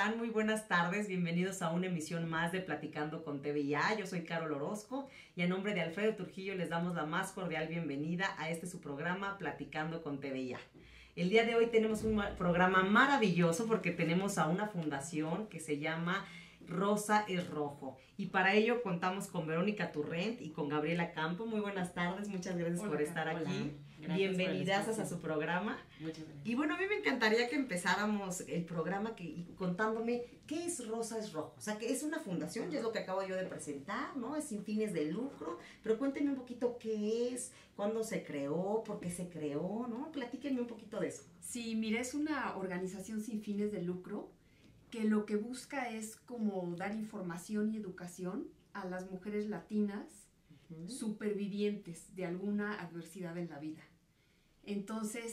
están? Muy buenas tardes, bienvenidos a una emisión más de Platicando con TVIA. Yo soy Carol Orozco y a nombre de Alfredo Trujillo les damos la más cordial bienvenida a su programa Platicando con TVIA. El día de hoy tenemos un programa maravilloso porque tenemos a una fundación que se llama Rosa es Rojo. Y para ello contamos con Verónica Turrent y con Gabriela Campo. Muy buenas tardes, muchas gracias por estar aquí. Bienvenidas a su programa. Muchas gracias. Y bueno, a mí me encantaría que empezáramos el programa contándome qué es Rosa es Rojo. O sea, que es una fundación, ya es lo que acabo yo de presentar, ¿no? Es sin fines de lucro, pero cuéntenme un poquito qué es, cuándo se creó, por qué se creó, ¿no? Platíquenme un poquito de eso. Sí, mira, es una organización sin fines de lucro que lo que busca es como dar información y educación a las mujeres latinas supervivientes de alguna adversidad en la vida. Entonces,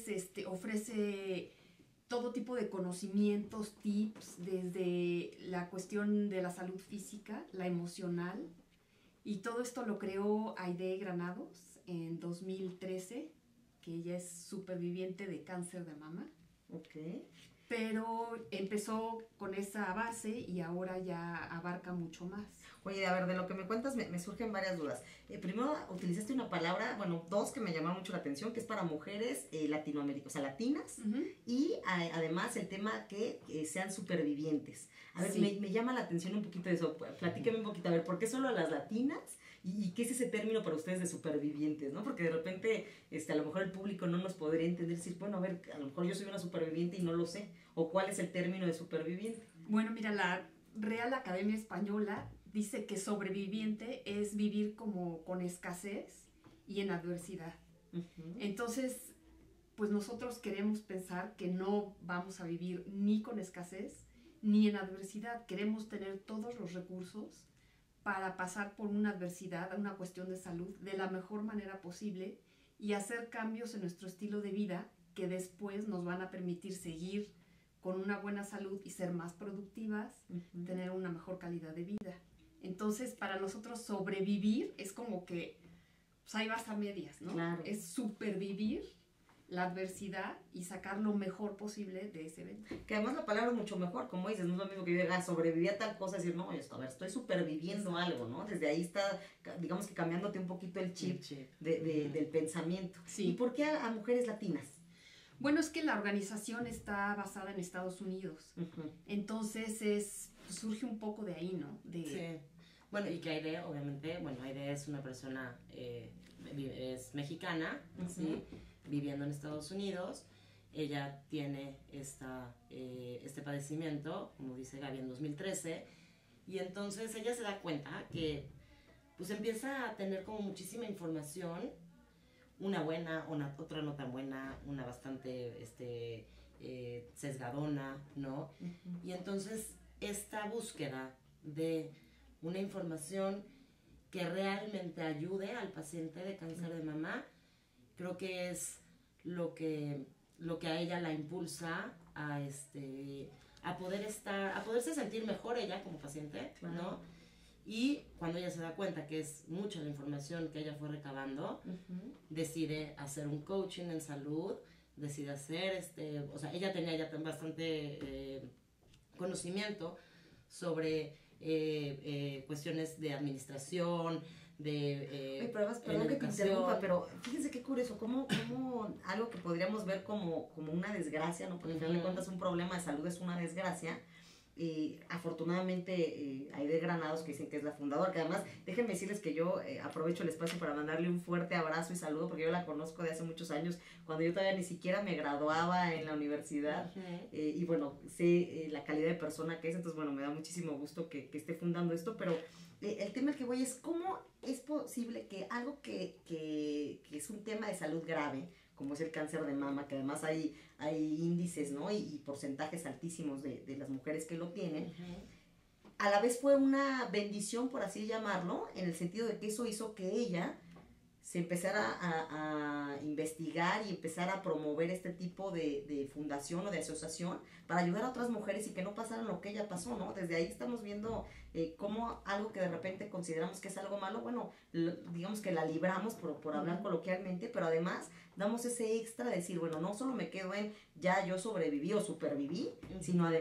ofrece todo tipo de conocimientos, tips, desde la cuestión de la salud física, la emocional, y todo esto lo creó Aide Granados en 2013, que ella es superviviente de cáncer de mama. Ok. Pero empezó con esa base y ahora ya abarca mucho más. Oye, a ver, de lo que me cuentas me surgen varias dudas. Primero, utilizaste una palabra, bueno, dos que me llamaron mucho la atención, que es para mujeres latinoamericanas, o sea, latinas, y además el tema que sean supervivientes. A ver, sí. me llama la atención un poquito de eso. Platíqueme un poquito, a ver, ¿por qué solo las latinas? ¿Y qué es ese término para ustedes de supervivientes, no? Porque de repente, a lo mejor el público no nos podría entender, decir, bueno, a ver, a lo mejor yo soy una superviviente y no lo sé. ¿O cuál es el término de superviviente? Bueno, mira, la Real Academia Española dice que sobreviviente es vivir como con escasez y en adversidad. Entonces, pues nosotros queremos pensar que no vamos a vivir ni con escasez ni en adversidad. Queremos tener todos los recursos para pasar por una adversidad, una cuestión de salud, de la mejor manera posible y hacer cambios en nuestro estilo de vida que después nos van a permitir seguir con una buena salud y ser más productivas, tener una mejor calidad de vida. Entonces, para nosotros sobrevivir es como que, pues ahí vas a medias, ¿no? Claro. Es supervivir la adversidad y sacar lo mejor posible de ese evento. Que además la palabra es mucho mejor, como dices, no es lo mismo que yo diga, sobreviví a tal cosa, decir, no, esto, a ver, estoy superviviendo algo, ¿no? Desde ahí está, digamos que cambiándote un poquito el chip, del pensamiento. Sí. ¿Y por qué a mujeres latinas? Bueno, es que la organización está basada en Estados Unidos, entonces surge un poco de ahí, ¿no? Sí. Bueno, y que Aide, obviamente, Aide es una persona, es mexicana, ¿sí? Viviendo en Estados Unidos. Ella tiene este padecimiento, como dice Gaby, en 2013, y entonces ella se da cuenta que pues empieza a tener como muchísima información, una buena, otra no tan buena, una bastante sesgadona, ¿no? Y entonces esta búsqueda de una información que realmente ayude al paciente de cáncer de mama, creo que es lo que a ella la impulsa a poderse sentir mejor ella como paciente, ¿no? Y cuando ella se da cuenta que es mucha la información que ella fue recabando, decide hacer un coaching en salud, decide hacer o sea, ella tenía ya bastante conocimiento sobre cuestiones de administración, perdón que te interrumpa, pero fíjense qué curioso, como algo que podríamos ver como una desgracia, ¿no? Porque al final de cuentas un problema de salud es una desgracia. Afortunadamente Aide Granados, que dicen que es la fundadora, que además déjenme decirles que yo aprovecho el espacio para mandarle un fuerte abrazo y saludo, porque yo la conozco de hace muchos años, cuando yo todavía ni siquiera me graduaba en la universidad, y bueno, sé la calidad de persona que es, entonces bueno, me da muchísimo gusto que esté fundando esto, pero el tema al que voy es cómo es posible que algo que es un tema de salud grave, como es el cáncer de mama, que además hay índices, ¿no? Y porcentajes altísimos de las mujeres que lo tienen, a la vez fue una bendición, por así llamarlo, en el sentido de que eso hizo que ella se empezara a investigar y empezar a promover este tipo de fundación o de asociación para ayudar a otras mujeres y que no pasaran lo que ella pasó, ¿no? Desde ahí estamos viendo cómo algo que de repente consideramos que es algo malo, bueno, digamos que la libramos por hablar coloquialmente, pero además damos ese extra de decir, bueno, no solo me quedo en ya yo sobreviví o superviví, sino además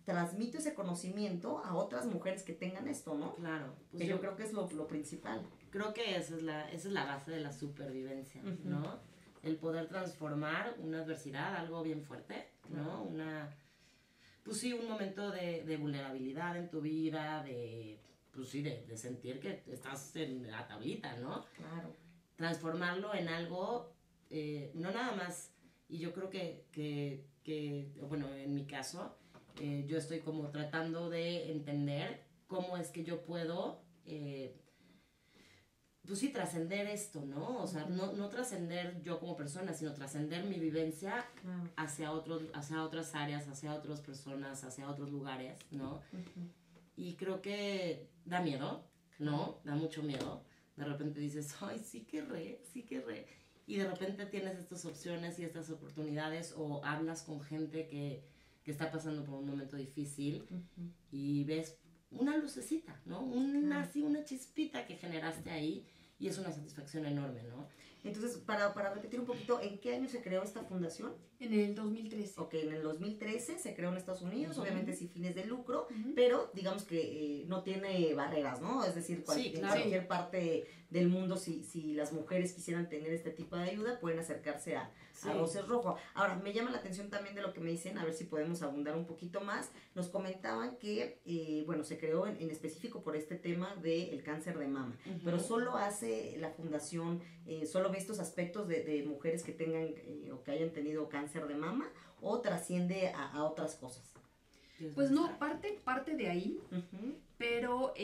transmito ese conocimiento a otras mujeres que tengan esto, ¿no? Claro. Pues yo creo que es lo principal. Creo que esa es la base de la supervivencia, ¿no? El poder transformar una adversidad, algo bien fuerte, ¿no? Pues sí, un momento de vulnerabilidad en tu vida, pues sí, de sentir que estás en la tablita, ¿no? Claro. Transformarlo en algo, no nada más, y yo creo que bueno, en mi caso, yo estoy como tratando de entender cómo es que yo puedo, pues sí, trascender esto, ¿no? O sea, no trascender yo como persona, sino trascender mi vivencia hacia otras áreas, hacia otras personas, hacia otros lugares, ¿no? Y creo que da miedo, ¿no? Da mucho miedo. De repente dices, ay, sí querré. Y de repente tienes estas opciones y estas oportunidades, o hablas con gente que está pasando por un momento difícil y ves una lucecita, ¿no? Así una chispita que generaste ahí, y es una satisfacción enorme, ¿no? Entonces, para repetir un poquito, ¿en qué año se creó esta fundación? En el 2013. Ok, en el 2013 se creó en Estados Unidos, obviamente sin fines de lucro, pero digamos que no tiene barreras, ¿no? Es decir, en cualquier parte del mundo, si las mujeres quisieran tener este tipo de ayuda, pueden acercarse a Roses Rojo. Ahora, me llama la atención también de lo que me dicen, a ver si podemos abundar un poquito más. Nos comentaban que, bueno, se creó en específico por este tema del cáncer de mama, pero solo hace la fundación, solo ve estos aspectos de mujeres que tengan o que hayan tenido cáncer de mama, o trasciende a otras cosas. Pues no, parte de ahí, pero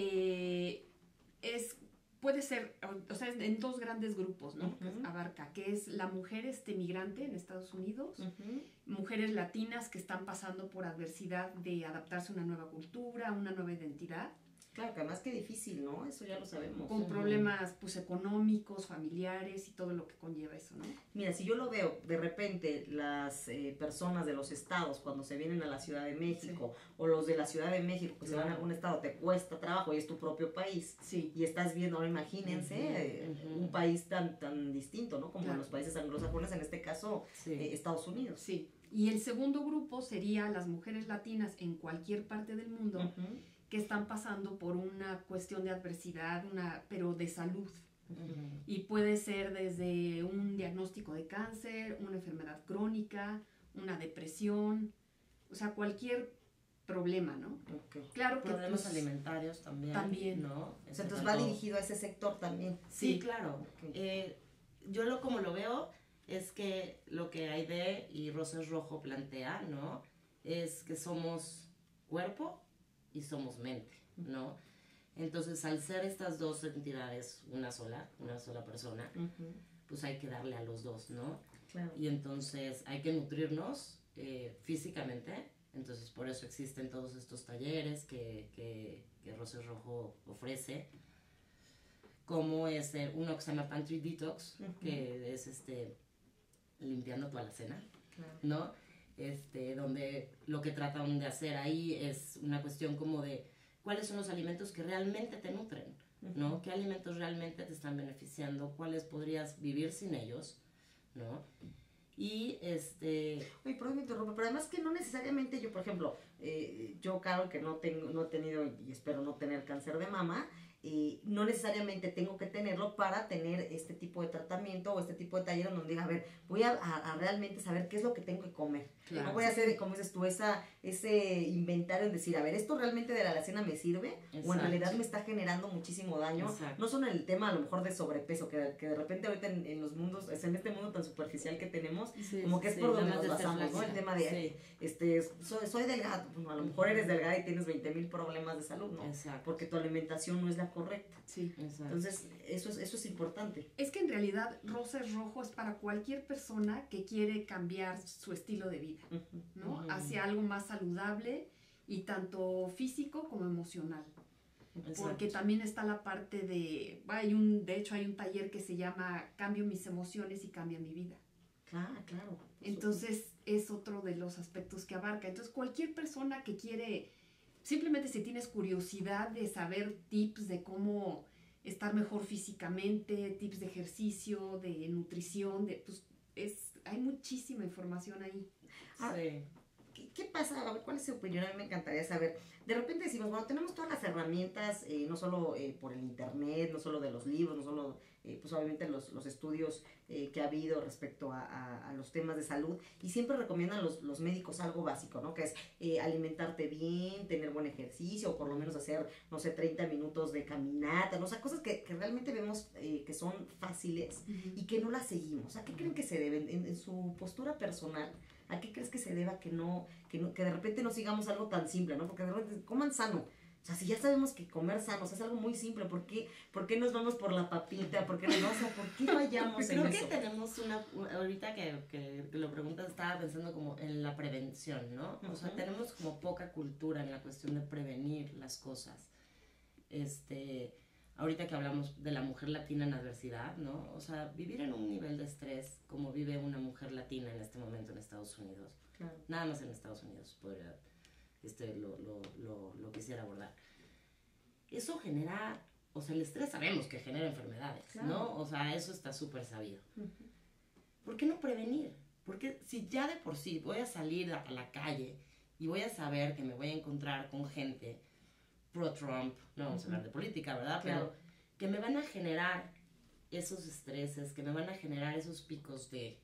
puede ser, o sea, en dos grandes grupos, ¿no? Que abarca, que es la mujer migrante en Estados Unidos, mujeres latinas que están pasando por adversidad de adaptarse a una nueva cultura, una nueva identidad. Claro, que además qué difícil, ¿no? Eso ya lo sabemos. Con problemas, pues, económicos, familiares y todo lo que conlleva eso, ¿no? Mira, si yo lo veo, de repente, las personas de los estados, cuando se vienen a la Ciudad de México, o los de la Ciudad de México, que se van a algún estado, te cuesta trabajo y es tu propio país. Sí. Y estás viendo, ahora imagínense, un país tan distinto, ¿no? Como los países anglosajones, en este caso, Estados Unidos. Sí. Y el segundo grupo sería las mujeres latinas en cualquier parte del mundo, que están pasando por una cuestión de adversidad, pero de salud. Y puede ser desde un diagnóstico de cáncer, una enfermedad crónica, una depresión, o sea, cualquier problema, ¿no? Claro que problemas alimentarios también, ¿no? O sea, entonces va dirigido a ese sector también. Sí, claro. Yo como lo veo es que lo que Aide y Roses Rojo plantea, ¿no? Es que somos cuerpo y somos mente, ¿no? Entonces, al ser estas dos entidades una sola persona, pues hay que darle a los dos, ¿no? Claro. Y entonces hay que nutrirnos físicamente. Entonces, por eso existen todos estos talleres que Roses Rojo ofrece, como es uno que se llama Pantry Detox, que es limpiando tu alacena, ¿no? Donde lo que tratan de hacer ahí es una cuestión como de cuáles son los alimentos que realmente te nutren, ¿no? ¿Qué alimentos realmente te están beneficiando? ¿Cuáles podrías vivir sin ellos? ¿No? Y Oye, perdón, me interrumpo, pero además que no necesariamente yo, por ejemplo, yo, Carol, que no he tenido y espero no tener cáncer de mama, no necesariamente tengo que tenerlo para tener este tipo de tratamiento o este tipo de taller donde diga, a ver, voy a realmente saber qué es lo que tengo que comer. Claro. No voy a hacer, como dices tú, ese inventario en decir, a ver, ¿esto realmente de la alacena me sirve? Exacto. O en realidad me está generando muchísimo daño. Exacto. No solo en el tema a lo mejor de sobrepeso, que de repente ahorita en este mundo tan superficial que tenemos, como que es por donde nos basamos, ¿no? El tema de, soy delgado, bueno, a lo mejor eres delgada y tienes 20,000 problemas de salud, ¿no? Exacto. Porque tu alimentación no es la correcta. Sí. Exacto. Entonces, eso es importante. Es que en realidad Roses Rojo es para cualquier persona que quiere cambiar su estilo de vida, ¿no? Hacia algo más saludable, y tanto físico como emocional. Exacto. Porque también está la parte de hecho hay un taller que se llama Cambio mis emociones y cambia mi vida. Claro. Entonces es otro de los aspectos que abarca. Entonces cualquier persona que quiere, simplemente si tienes curiosidad de saber tips de cómo estar mejor físicamente, tips de ejercicio, de nutrición, hay muchísima información ahí. Sí. ¿qué pasa? A ver, ¿cuál es su opinión? A mí me encantaría saber. De repente decimos, bueno, tenemos todas las herramientas, no solo por el internet, no solo de los libros, no solo, pues obviamente los estudios que ha habido respecto a los temas de salud, y siempre recomiendan los médicos algo básico, ¿no? Que es alimentarte bien, tener buen ejercicio, o por lo menos hacer, no sé, 30 minutos de caminata, ¿no? O sea, cosas que realmente vemos que son fáciles y que no las seguimos. ¿A qué creen que se deben en su postura personal? ¿A qué crees que se deba que de repente no sigamos algo tan simple, ¿no? Porque de repente coman sano. O sea, si ya sabemos que comer sano, o sea, es algo muy simple, ¿por qué nos vamos por la papita? ¿Por qué no? O sea, ¿por qué fallamos en eso? Creo que tenemos ahorita que lo preguntas, estaba pensando como en la prevención, ¿no? O sea, tenemos como poca cultura en la cuestión de prevenir las cosas. Ahorita que hablamos de la mujer latina en adversidad, ¿no? O sea, vivir en un nivel de estrés como vive una mujer latina en este momento en Estados Unidos. Claro. Nada más en Estados Unidos podría, lo quisiera abordar. Eso genera, o sea, el estrés sabemos que genera enfermedades, claro, ¿no? O sea, eso está súper sabido. ¿Por qué no prevenir? Porque si ya de por sí voy a salir a la calle y voy a saber que me voy a encontrar con gente pro-Trump, no vamos a hablar de política, ¿verdad? Claro. Pero que me van a generar esos estreses, que me van a generar esos picos de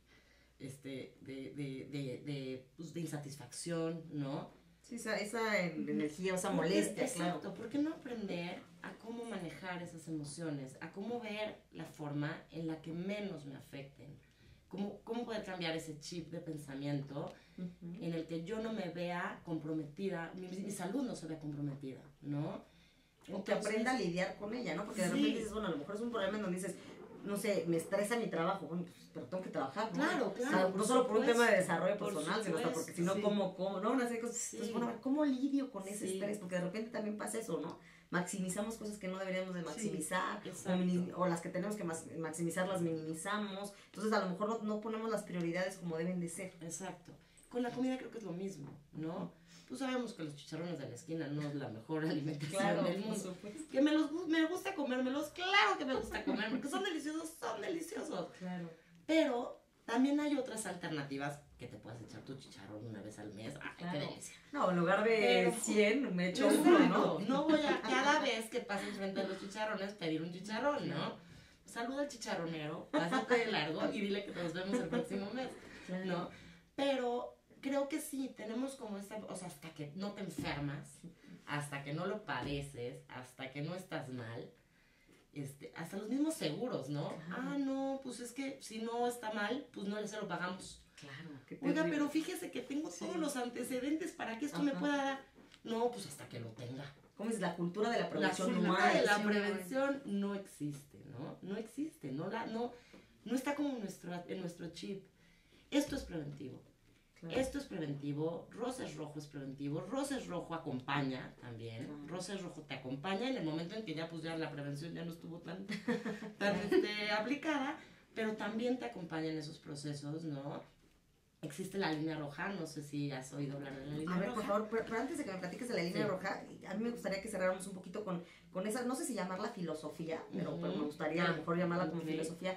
insatisfacción, ¿no? Sí, esa energía, esa molestia, exacto, claro. ¿Por qué no aprender a cómo manejar esas emociones? A cómo ver la forma en la que menos me afecten. Cómo poder cambiar ese chip de pensamiento en el que yo no me vea comprometida, mi salud no se vea comprometida, ¿no? Entonces, o que aprenda a lidiar con ella, ¿no? Porque de repente dices, bueno, a lo mejor es un problema en donde dices, no sé, me estresa mi trabajo, bueno, pues, pero tengo que trabajar, ¿no? Claro. O sea, no solo por un tema de desarrollo personal, sino hasta porque si no, ¿cómo? ¿No? Una serie de cosas. Entonces, bueno, a ver, ¿cómo lidio con ese estrés? Porque de repente también pasa eso, ¿no? Maximizamos cosas que no deberíamos de maximizar, o las que tenemos que maximizar las minimizamos. Entonces, a lo mejor no ponemos las prioridades como deben de ser. Exacto. Con la comida creo que es lo mismo, ¿no? Pues sabemos que los chicharrones de la esquina no es la mejor alimentación del mundo. Que me gusta comérmelos, claro que me gusta comer, porque son deliciosos. Claro. Pero también hay otras alternativas que te puedes echar tu chicharrón una vez al mes. ¡Ay, qué delicia! No, en lugar de 100, me echo uno, ¿no? No voy a cada vez que pases frente a los chicharrones pedir un chicharrón, ¿no? Saluda al chicharronero, pásate de largo y dile que nos vemos el próximo mes, ¿no? Pero creo que sí, tenemos como o sea, hasta que no te enfermas, hasta que no lo padeces, hasta que no estás mal, hasta los mismos seguros, ¿no? Ah, no, pues es que si no está mal, pues no se lo pagamos. Claro. Oiga, pero fíjese que tengo todos los antecedentes para que esto me pueda dar. No, pues hasta que lo tenga. ¿Cómo es la cultura de la prevención? La cultura de la prevención no existe, ¿no? No existe, no está como en nuestro chip. Esto es preventivo. Claro. Esto es preventivo, Roses Rojo es preventivo, Roses Rojo acompaña también, Roses Rojo te acompaña en el momento en que ya la prevención ya no estuvo tan aplicada, pero también te acompaña en esos procesos, ¿no? Existe la línea roja, no sé si has oído hablar de la línea roja. A ver, por favor, pero antes de que me platiques de la línea roja, a mí me gustaría que cerráramos un poquito con esa, no sé si llamarla filosofía, pero me gustaría a lo mejor llamarla como filosofía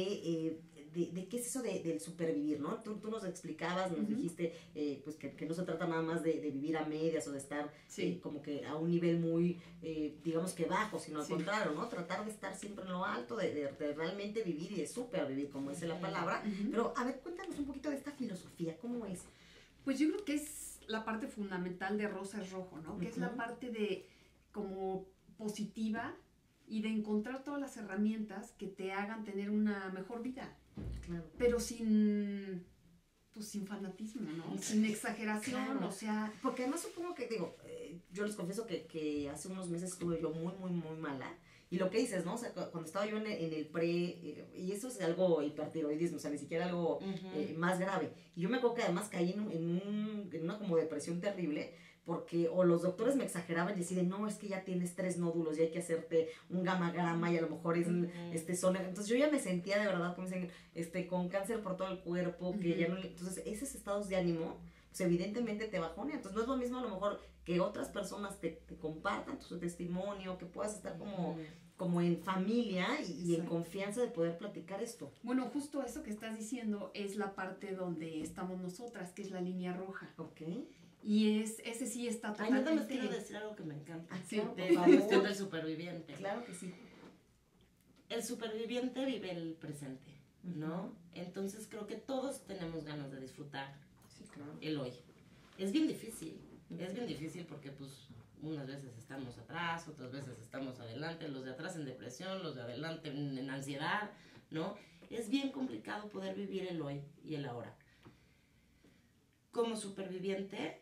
de qué es eso del supervivir, ¿no? Tú nos explicabas, nos dijiste pues que no se trata nada más de vivir a medias o de estar como que a un nivel muy, digamos que bajo, sino al contrario, ¿no? Tratar de estar siempre en lo alto, de realmente vivir y de supervivir, como dice la palabra. Pero, a ver, cuéntanos un poquito de esta filosofía, ¿cómo es? Pues yo creo que es la parte fundamental de Rosas Rojo, ¿no? Que es la parte de como positiva y de encontrar todas las herramientas que te hagan tener una mejor vida. Claro. Pero sin fanatismo, ¿no? Sin exageración, claro. O sea... Porque además supongo que, yo les confieso que hace unos meses estuve yo muy, muy, muy mala. Y lo que dices, ¿no? O sea, cuando estaba yo en el y eso es algo hipertiroidismo, o sea, ni siquiera algo más grave. Y yo me acuerdo que además caí en una como depresión terrible, porque o los doctores me exageraban y decían, no, es que ya tienes 3 nódulos y hay que hacerte un gamagrama y a lo mejor es entonces yo ya me sentía de verdad, como dicen, con cáncer por todo el cuerpo, que ya no, entonces esos estados de ánimo, pues evidentemente te bajonean. Entonces no es lo mismo a lo mejor que otras personas te compartan su testimonio, que puedas estar como en familia y en confianza de poder platicar esto. Bueno, justo eso que estás diciendo es la parte donde estamos nosotras, que es la línea roja. Ok. Y ese sí está Ay, totalmente... nada más quiero decir algo que me encanta. Sí, De la cuestión del superviviente. Claro que sí. El superviviente vive el presente, ¿no? Entonces creo que todos tenemos ganas de disfrutar el hoy. Es bien difícil porque pues unas veces estamos atrás, otras veces estamos adelante, los de atrás en depresión, los de adelante en ansiedad, ¿no? Es bien complicado poder vivir el hoy y el ahora. Como superviviente,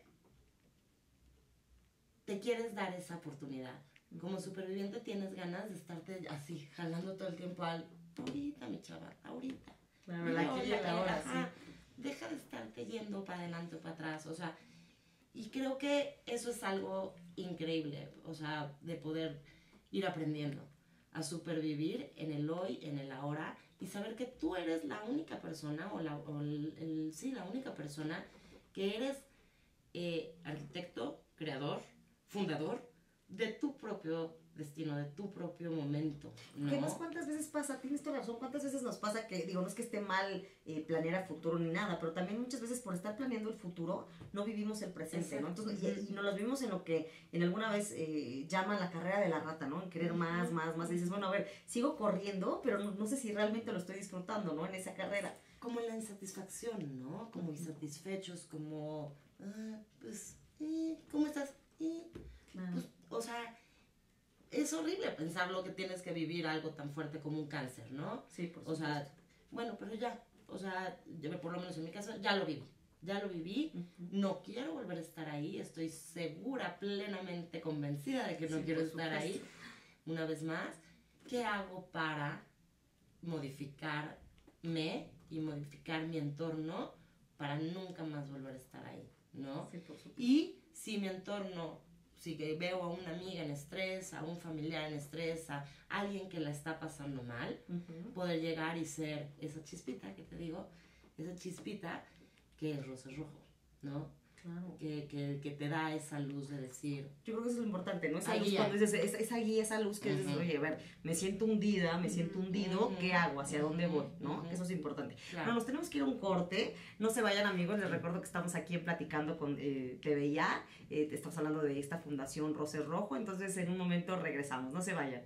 te quieres dar esa oportunidad. Como superviviente tienes ganas de estarte así, jalando todo el tiempo al ahorita, mi chava, ahorita. Claro, la aquí y el ahora, sí. Deja de estarte yendo para adelante o para atrás, o sea, y creo que eso es algo increíble, o sea, de poder ir aprendiendo a supervivir en el hoy, en el ahora, y saber que tú eres la única persona, la única persona que eres arquitecto, creador, fundador de tu propio destino, de tu propio momento, ¿no? ¿Qué más? ¿Cuántas veces pasa? Tienes toda razón. ¿Cuántas veces nos pasa que, digo, no es que esté mal planear a futuro ni nada, pero también muchas veces por estar planeando el futuro no vivimos el presente, ¿no? Entonces, y nos los vimos en lo que en alguna vez llaman la carrera de la rata, ¿no? En querer más. Y dices, bueno, a ver, sigo corriendo, pero no sé si realmente lo estoy disfrutando, ¿no? En esa carrera. Como en la insatisfacción, ¿no? Como insatisfechos, como, ¿cómo estás? Pues, o sea, es horrible pensar lo que tienes que vivir algo tan fuerte como un cáncer, ¿no? Sí, por supuesto. O sea, bueno, pero ya, o sea, yo, por lo menos en mi caso, ya lo viví, no quiero volver a estar ahí, estoy segura, plenamente convencida de que no quiero estar ahí una vez más. ¿Qué hago para modificarme y modificar mi entorno para nunca más volver a estar ahí, ¿no? Sí, por supuesto. Y si mi entorno, si veo a una amiga en estrés, a un familiar en estrés, a alguien que la está pasando mal, poder llegar y ser esa chispita que te digo, esa chispita que es rosa rojo, ¿no? Claro. Que te da esa luz de decir... Yo creo que eso es lo importante, ¿no? Esa luz, guía. cuando dices, esa guía, esa luz que dices, oye, a ver, me siento hundida, me siento hundido, ¿qué hago? ¿Hacia dónde voy? ¿No? Eso es importante. Claro. Bueno, nos tenemos que ir a un corte. No se vayan, amigos. Les recuerdo que estamos aquí Platicando con TVIA. Estamos hablando de esta fundación Rosa Rojo. Entonces, en un momento regresamos. No se vayan.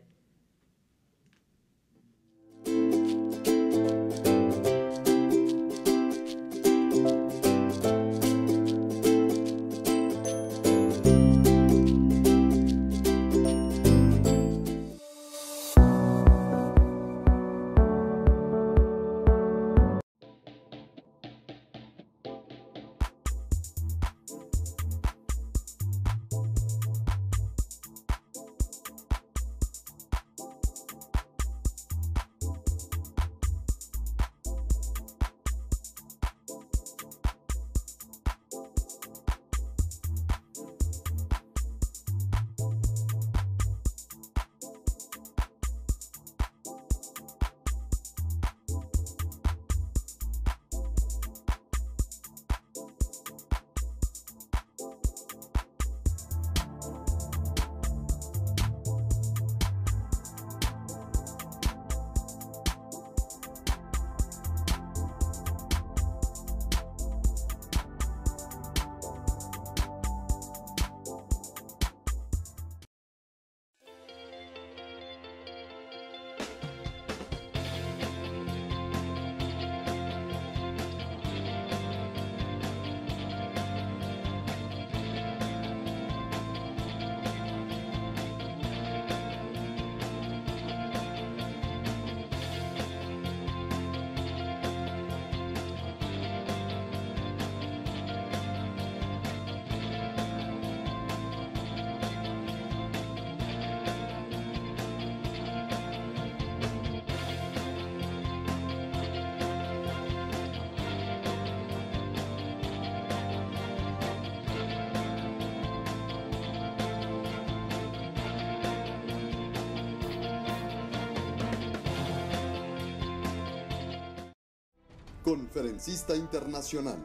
Conferencista internacional,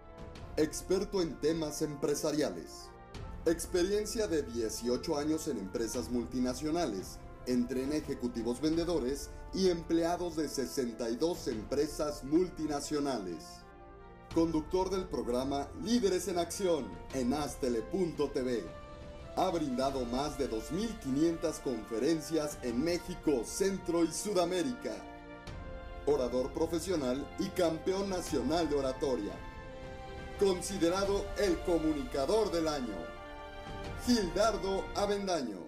experto en temas empresariales, experiencia de 18 años en empresas multinacionales, entrena ejecutivos vendedores y empleados de 62 empresas multinacionales. conductor del programa Líderes en Acción en Aztele.tv. Ha brindado más de 2.500 conferencias en México, Centro y Sudamérica. Orador profesional y campeón nacional de oratoria. Considerado el comunicador del año. Gildardo Avendaño.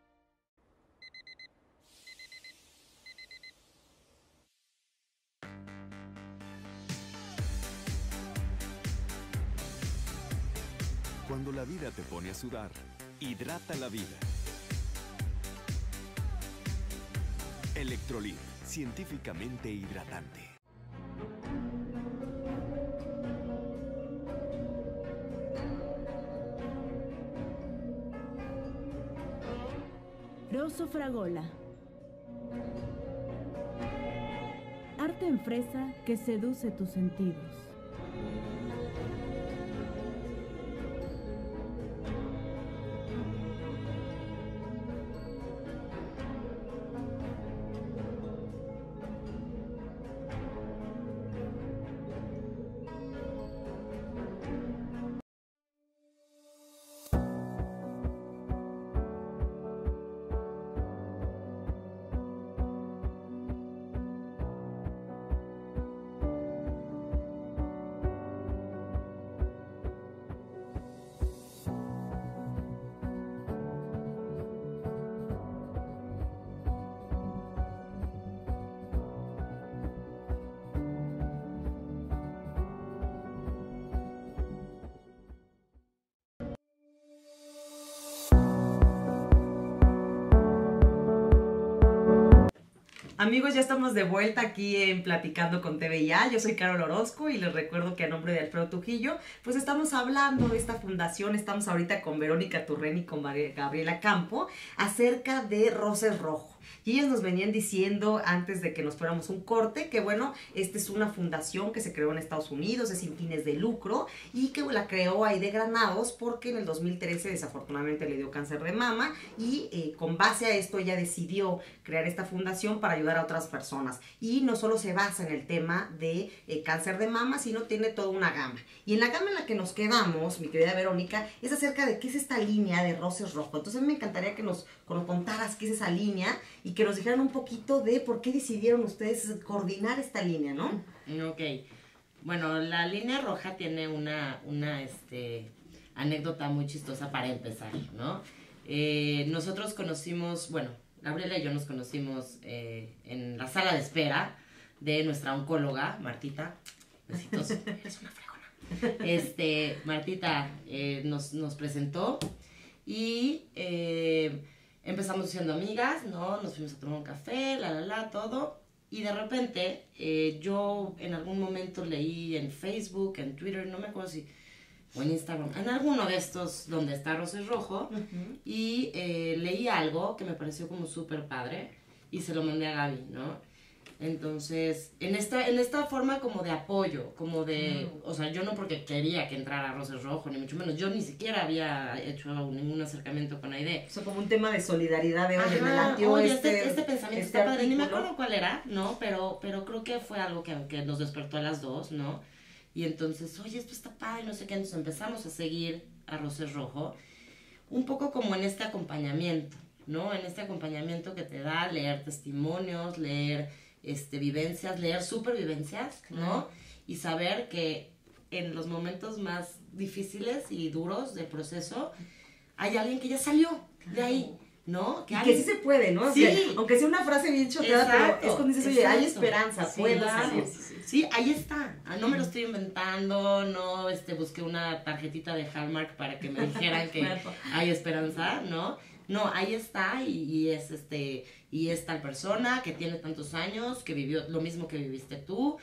Cuando la vida te pone a sudar, hidrata la vida. Electrolit, científicamente hidratante. Rosso Fragola. Arte en fresa que seduce tus sentidos. Amigos, ya estamos de vuelta aquí en Platicando con TVIA. Yo soy Carol Orozco y les recuerdo que a nombre de Alfredo Trujillo, pues estamos hablando de esta fundación. Estamos ahorita con Verónica Turren y con Gabriela Campo acerca de Roses Rojo. Y ellos nos venían diciendo antes de que nos fuéramos un corte que bueno, esta es una fundación que se creó en Estados Unidos, es sin fines de lucro y que la creó Aide Granados porque en el 2013 desafortunadamente le dio cáncer de mama y con base a esto ella decidió crear esta fundación para ayudar a otras personas. Y no solo se basa en el tema de cáncer de mama, sino tiene toda una gama. Y en la gama en la que nos quedamos, mi querida Verónica, es acerca de qué es esta línea de Roses Rojo. Entonces a mí me encantaría que nos contaras qué es esa línea y que nos dijeran un poquito de por qué decidieron ustedes coordinar esta línea, ¿no? Ok. Bueno, la línea roja tiene una anécdota muy chistosa para empezar, ¿no? Nosotros conocimos, bueno, Gabriela y yo nos conocimos en la sala de espera de nuestra oncóloga, Martita. Besitos, eres una fregona. Martita nos presentó y empezamos siendo amigas, ¿no? Nos fuimos a tomar un café, todo. Y de repente, yo en algún momento leí en Facebook, en Twitter, no me acuerdo si, o en Instagram, en alguno de estos donde está Roses Rojo, y leí algo que me pareció como súper padre, y se lo mandé a Gaby, ¿no? Entonces, en esta forma como de apoyo, como de, o sea, yo no porque quería que entrara Roses Rojo, ni mucho menos, yo ni siquiera había hecho ningún acercamiento con Aide. O sea, como un tema de solidaridad, de oye, me latió oye, este pensamiento está padre, ni me acuerdo cuál era, ¿no? Pero creo que fue algo que nos despertó a las dos, ¿no? Y entonces, oye, esto está padre, no sé qué, entonces empezamos a seguir a Roses Rojo, un poco como en este acompañamiento, ¿no? En este acompañamiento que te da leer testimonios, leer vivencias, leer supervivencias, ¿no? Y saber que en los momentos más difíciles y duros del proceso hay alguien que ya salió de ahí, ¿no? Que sí se puede, ¿no? Sí. O sea, aunque sea una frase bien choteada, pero es cuando dices, oye, hay esperanza, puedo salir. Sí, ahí está. No me lo estoy inventando, no busqué una tarjetita de Hallmark para que me dijeran que hay esperanza, ¿no? No, ahí está y es tal persona que tiene tantos años, que vivió lo mismo que viviste tú,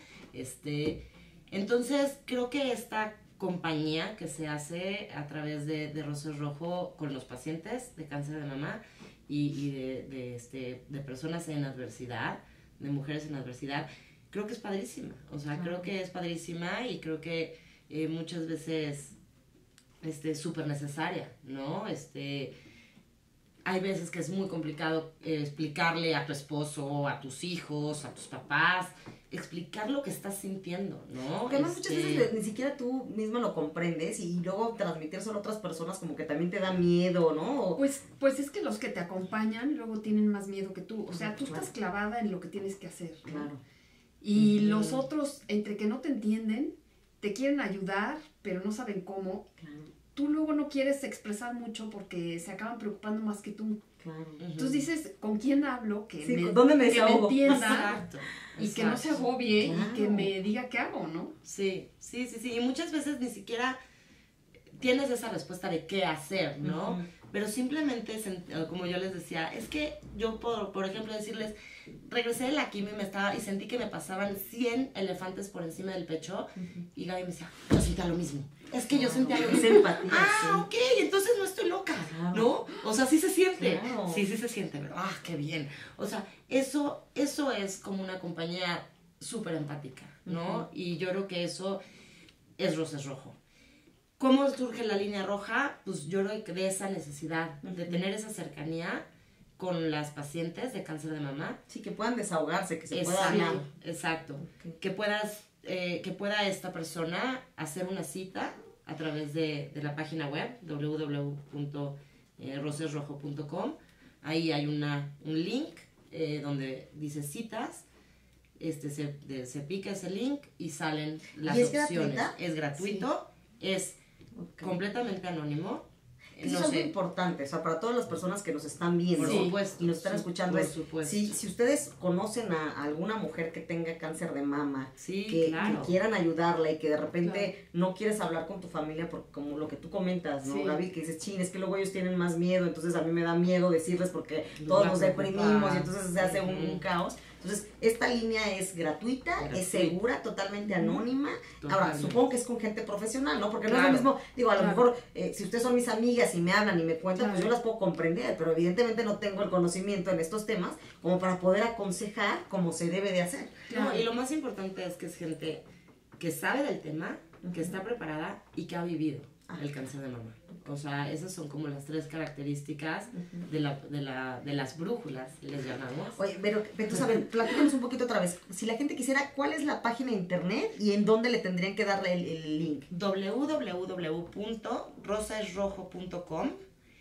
entonces creo que esta compañía que se hace a través de Roses Rojo con los pacientes de cáncer de mama y de personas en adversidad, de mujeres en adversidad, creo que es padrísima, o sea, creo que es padrísima y creo que muchas veces súper necesaria, ¿no? hay veces que es muy complicado explicarle a tu esposo, a tus hijos, a tus papás, explicar lo que estás sintiendo, ¿no? Porque además muchas veces ni siquiera tú misma lo comprendes y luego transmitírselo a otras personas como que también te da miedo, ¿no? Pues es que los que te acompañan luego tienen más miedo que tú. O sea, tú estás clavada en lo que tienes que hacer, ¿no? Claro. Y los otros, entre que no te entienden, te quieren ayudar, pero no saben cómo. Claro. Tú luego no quieres expresar mucho porque se acaban preocupando más que tú. Claro. Entonces dices, ¿con quién hablo? Que Sí, me, ¿dónde me que me desahogo? entienda Exacto. y que no se agobie y que Claro. me diga qué hago, ¿no? Sí. Y muchas veces ni siquiera tienes esa respuesta de qué hacer, ¿no? Ujú. Pero simplemente, como yo les decía, es que yo, por ejemplo, decirles, regresé de la quimio y sentí que me pasaban 100 elefantes por encima del pecho, y Gaby me decía, yo sentía lo mismo. Es que yo sentía lo Es mismo. empatía, Ah, ok, entonces no estoy loca, Claro. ¿no? O sea, sí se siente. Claro. Sí se siente, pero qué bien. O sea, eso es como una compañía súper empática, ¿no? Y yo creo que eso es Rosas Rojo. ¿Cómo surge la línea roja? Pues yo creo que de esa necesidad de tener esa cercanía con las pacientes de cáncer de mama. Sí, que puedan desahogarse, que se pueda hablar. Exacto. Ok. Que pueda esta persona hacer una cita a través de la página web www.rosasrojo.com. Ahí hay un link donde dice citas. Se pica ese link y salen las ¿Y es opciones. gratuita? Es gratuito, es Ok. completamente anónimo. Eso es algo importante, o sea, para todas las personas que nos están viendo Por supuesto, y nos están escuchando, por es, supuesto. si ustedes conocen a alguna mujer que tenga cáncer de mama, Sí, que claro. quieran ayudarla y que de repente no quieres hablar con tu familia, porque como lo que tú comentas, ¿no, Sí. Gaby? Que dices, chin, es que luego ellos tienen más miedo, entonces a mí me da miedo decirles porque Los todos va a nos deprimimos preocupar. y entonces se hace un caos. Entonces, esta línea es gratuita, es segura, totalmente anónima. Ahora, Totalmente. supongo que es con gente profesional, ¿no? Porque no Claro. es lo mismo, digo, a lo Claro. mejor, si ustedes son mis amigas y me hablan y me cuentan, pues Claro. yo las puedo comprender, pero evidentemente no tengo el conocimiento en estos temas como para poder aconsejar como se debe de hacer. No, y lo más importante es que es gente que sabe del tema, que está preparada y que ha vivido el cáncer de mama. O sea, esas son como las 3 características de las brújulas, les llamamos. Oye, pero entonces, a ver, platícanos un poquito otra vez. Si la gente quisiera, ¿cuál es la página de internet y en dónde le tendrían que darle el link? www.rosasrojo.com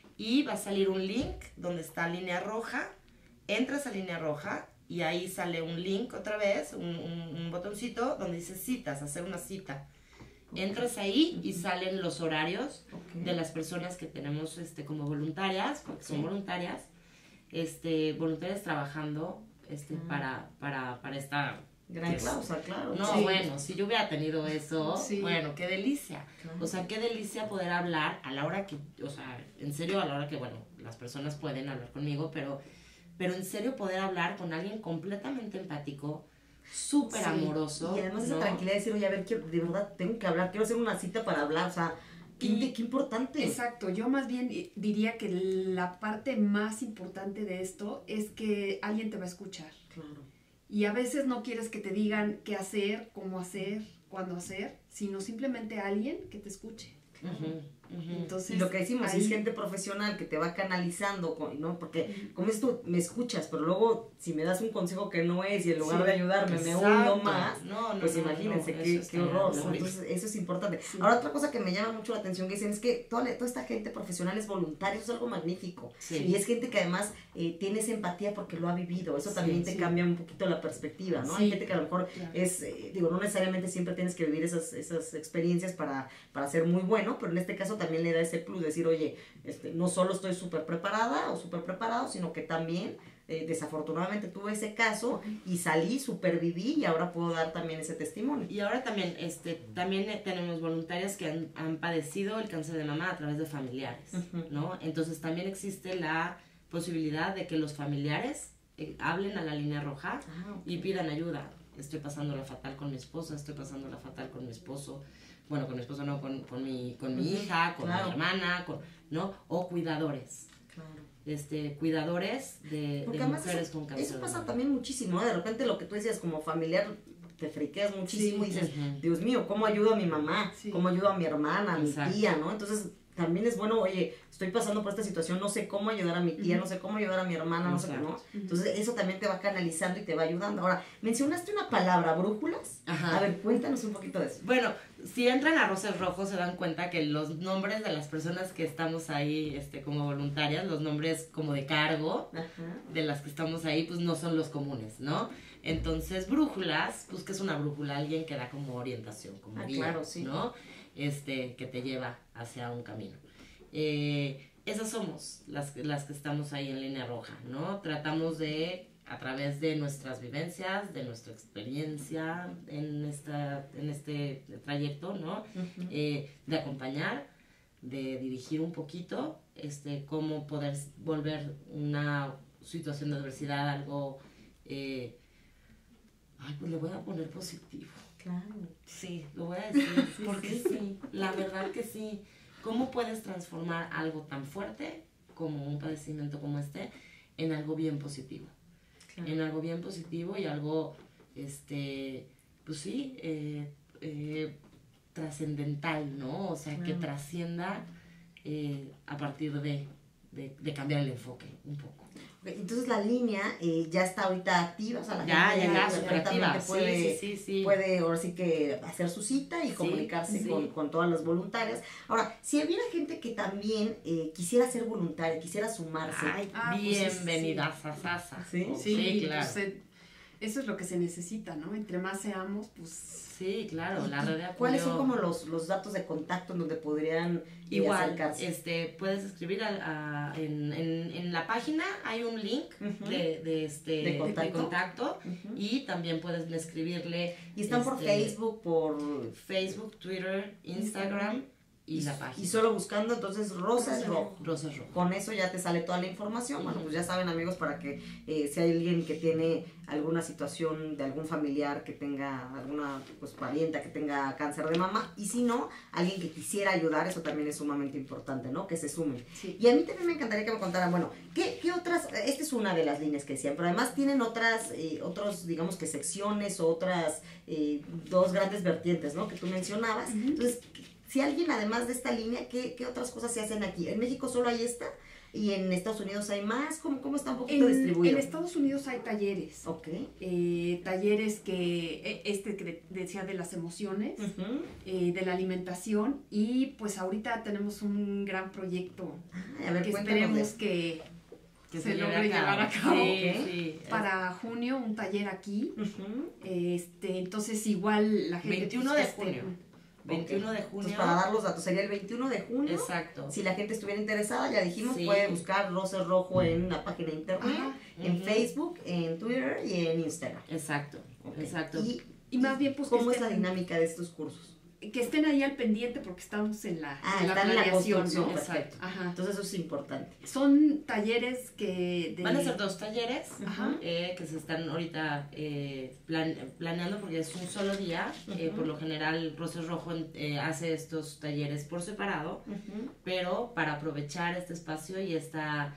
y va a salir un link donde está línea roja. Entras a línea roja y ahí sale un link otra vez, un botoncito donde dice citas, hacer una cita. Entras ahí y salen los horarios de las personas que tenemos como voluntarias, porque son voluntarias, voluntarias trabajando para esta Gran causa, claro. no, Sí. bueno, si yo hubiera tenido eso, Sí. bueno, qué delicia. Claro. O sea, qué delicia poder hablar a la hora que, o sea, en serio, a la hora que, bueno, las personas pueden hablar conmigo, pero en serio poder hablar con alguien completamente empático, súper Sí. amoroso. Y además esa ¿no? tranquilidad de decir, oye, a ver, de verdad tengo que hablar, quiero hacer una cita para hablar, o sea, qué importante. Exacto, yo más bien diría que la parte más importante de esto es que alguien te va a escuchar. Claro. Y a veces no quieres que te digan qué hacer, cómo hacer, cuándo hacer, sino simplemente alguien que te escuche. Ujú, ujú. Entonces, Y lo que decimos, ahí- es gente profesional que te va canalizando, ¿no? Porque, como es tú, me escuchas, pero luego si me das un consejo que no es y en lugar Sí, de ayudarme me Exacto. hundo más, No, pues no, imagínense no, qué eso está horror, ¿no? horrible. Entonces eso es importante. Sí. Ahora otra cosa que me llama mucho la atención que dicen es que toda esta gente profesional es voluntaria, eso es algo magnífico. Sí. Y es gente que además tiene esa empatía porque lo ha vivido, eso también te sí. cambia un poquito la perspectiva, ¿no? Sí. Hay gente que a lo mejor Claro. es, digo, no necesariamente siempre tienes que vivir esas experiencias para ser muy bueno, pero en este caso también le da ese plus, decir, oye, no solo estoy súper preparada o súper preparado, sino que también desafortunadamente tuve ese caso y salí, superviví y ahora puedo dar también ese testimonio. Y ahora también, tenemos voluntarias que han padecido el cáncer de mama a través de familiares, ¿no? Entonces también existe la posibilidad de que los familiares hablen a la línea roja y pidan ayuda. Estoy pasándola fatal con mi esposa, estoy pasándola fatal con mi esposo, bueno, con mi esposo no, con mi hija, con Claro. mi hermana, ¿no? O cuidadores. Claro. Cuidadores de Porque además mujeres con cáncer eso de pasa mama. también muchísimo, ¿no? De repente lo que tú decías como familiar te friqueas muchísimo Sí. y dices, Ujú. Dios mío, ¿cómo ayudo a mi mamá? Sí. ¿Cómo ayudo a mi hermana, a mi Exacto. tía, ¿no? Entonces también es bueno, oye, estoy pasando por esta situación, no sé cómo ayudar a mi tía, no sé cómo ayudar a mi hermana, no sé cómo. Entonces, eso también te va canalizando y te va ayudando. Ahora, mencionaste una palabra, brújulas. Ajá. A ver, cuéntanos un poquito de eso. Bueno, si entran a Rosas Rojos se dan cuenta que los nombres de las personas que estamos ahí como voluntarias, los nombres como de cargo de las que estamos ahí, pues no son los comunes, ¿no? Entonces, brújulas, pues ¿qué es una brújula? Alguien que da como orientación, como guía, claro, sí. ¿no? Que te lleva hacia un camino. Esas somos las que estamos ahí en Línea Roja, ¿no? Tratamos de, a través de nuestras vivencias, de nuestra experiencia en este trayecto, ¿no? De acompañar, de dirigir un poquito, cómo poder volver una situación de adversidad algo, pues le voy a poner positivo. Claro. Sí, lo voy a decir, porque sí, la verdad que sí. ¿Cómo puedes transformar algo tan fuerte como un padecimiento como este en algo bien positivo? Claro. En algo bien positivo y algo, pues sí, trascendental, ¿no? O sea, claro, que trascienda a partir de cambiar el enfoque un poco. Entonces la línea ya está ahorita activa, o sea, la gente ya súper activa. Puede ahora sí que hacer su cita y comunicarse con todas las voluntarias. Ahora, si hubiera gente que también quisiera ser voluntaria, quisiera sumarse. Bienvenida, Sasasa. Sí, claro. Pues, eso es lo que se necesita, ¿no? Entre más seamos, pues... Sí, claro, la red de apoyo. ¿Cuáles son como los datos de contacto en donde podrían acercarse? Puedes escribir en la página, hay un link de contacto y también puedes escribirle. ¿Y están por Facebook, Twitter, Instagram y la página? Y solo buscando entonces Rosas Rojo. Rosas Rojo. Con eso ya te sale toda la información. Bueno, pues ya saben, amigos, para que si hay alguien que tiene alguna situación de algún familiar que tenga alguna parienta que tenga cáncer de mama, y si no, alguien que quisiera ayudar, eso también es sumamente importante, ¿no? Que se sumen. Sí. Y a mí también me encantaría que me contaran, bueno, ¿qué otras? Esta es una de las líneas que decían, pero además tienen otros, digamos que secciones o otras dos grandes vertientes, ¿no? Que tú mencionabas. Entonces, si alguien, además de esta línea, ¿qué otras cosas se hacen aquí? En México solo hay esta, y en Estados Unidos hay más. ¿Cómo está un poquito distribuido? En Estados Unidos hay talleres. Ok. Talleres que decía de las emociones, de la alimentación, y pues ahorita tenemos un gran proyecto que esperemos que se logre llevar a cabo. Sí. Para junio, un taller aquí. Entonces igual la gente... 21 de junio. 21 de junio. Entonces, para dar los datos, sería el 21 de junio. Exacto. Si la gente estuviera interesada, ya dijimos, puede buscar Rosas Rojo en la página de internet, en Facebook, en Twitter y en Instagram. Exacto. Y más bien, pues, ¿cómo es la dinámica de estos cursos? Que estén ahí al pendiente porque estamos en la planeación, ¿no? Exacto. Ajá. Entonces eso es importante. Son talleres van a ser 2 talleres que se están ahorita planeando porque es un solo día. Por lo general Rosas Rojo hace estos talleres por separado, pero para aprovechar este espacio y esta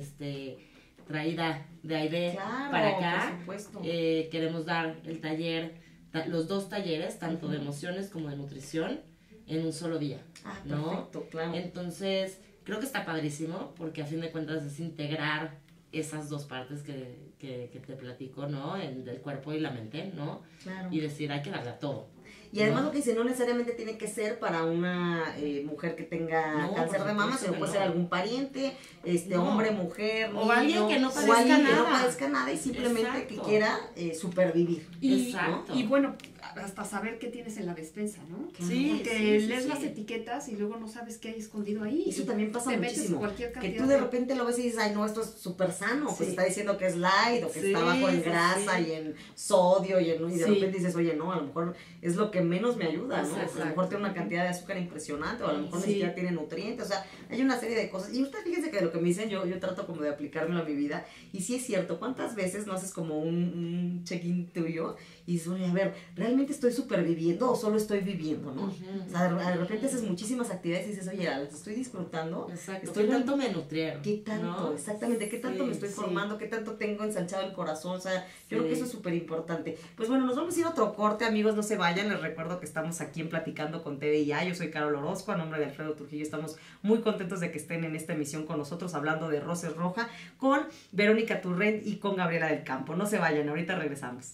traída de aire para acá, queremos dar los 2 talleres, tanto de emociones como de nutrición, en un solo día. ¿no? Perfecto, claro. Entonces, creo que está padrísimo, porque a fin de cuentas es integrar esas 2 partes que te platico, ¿no? Del cuerpo y la mente, ¿no? Claro. Y decir, hay que darle a todo. Y además lo que dice, no necesariamente tiene que ser para una mujer que tenga cáncer de mama, sino puede ser algún pariente, hombre, mujer, o alguien que no padezca nada y simplemente que quiera supervivir. Exacto. Y bueno, hasta saber qué tienes en la despensa, ¿no? Sí, porque lees las etiquetas y luego no sabes qué hay escondido ahí. Eso también pasa muchísimo. Que tú de repente lo ves y dices, ay, no, esto es súper sano, pues está diciendo que es light, o que está bajo en grasa y en sodio, y de repente dices, oye, no, a lo mejor es lo que menos me ayuda, ¿no? A lo mejor tiene una cantidad de azúcar impresionante, o a lo mejor ni siquiera tiene nutrientes, o sea, hay una serie de cosas. Y usted fíjense que de lo que me dicen, yo trato como de aplicármelo a mi vida, y sí es cierto, ¿cuántas veces no haces como un check-in tuyo? Y dices, oye, a ver, ¿realmente estoy superviviendo o solo estoy viviendo, no? O sea, de repente haces muchísimas actividades y dices, oye, las estoy disfrutando. Exacto. ¿Qué tanto me nutrieron? ¿Qué tanto? ¿No? Exactamente. ¿Qué tanto me estoy formando? ¿Qué tanto tengo ensanchado el corazón? O sea, yo creo que eso es súper importante. Pues bueno, nos vamos a ir a otro corte, amigos, no se vayan. Les recuerdo que estamos aquí en Platicando con TVIA. Yo soy Carol Orozco, a nombre de Alfredo Trujillo. Estamos muy contentos de que estén en esta emisión con nosotros hablando de Rosa es Roja con Verónica Turrent y con Gabriela del Campo. No se vayan, ahorita regresamos.